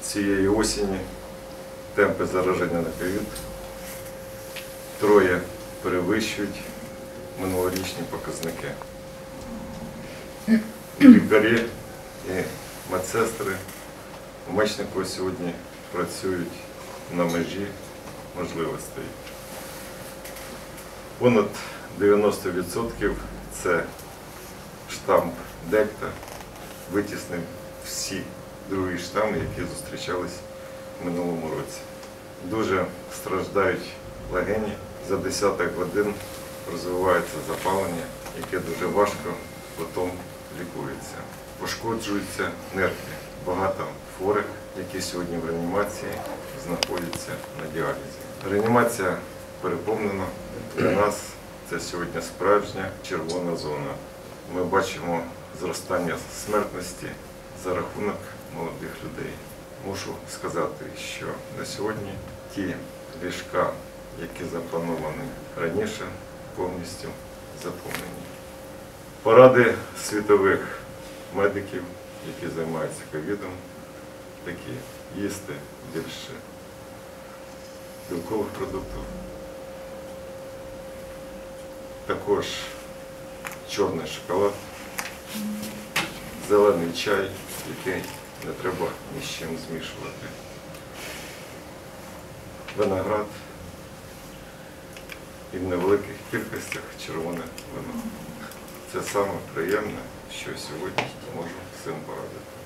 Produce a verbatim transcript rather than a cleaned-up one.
цієї осені темпи зараження на ковід троє перевищують минулорічні показники. Лікарі і медсестри у Мечнику сьогодні працюють на межі можливостей. Понад дев'яносто відсотків це штам Дельта, витіснив всі другі штами, які зустрічались в минулому році. Дуже страждають легені, за десяток годин розвивається запалення, яке дуже важко потім лікується. Пошкоджуються нирки. Багато хворих, які сьогодні в реанімації, знаходяться на діалізі. Реанімація переповнена. Для нас це сьогодні справжня червона зона. Ми бачимо зростання смертності за рахунок молодих людей. Мушу сказати, що на сьогодні ті ліжка, які заплановані раніше, повністю заповнені. Поради світових медиків, які займаються ковідом, такі: їсти більше білкових продуктів, також чорний шоколад, зелений чай, який не треба ні з чим змішувати, виноград і в невеликих кількостях червоне вино. Це саме приємне, що сьогодні можу всім порадити.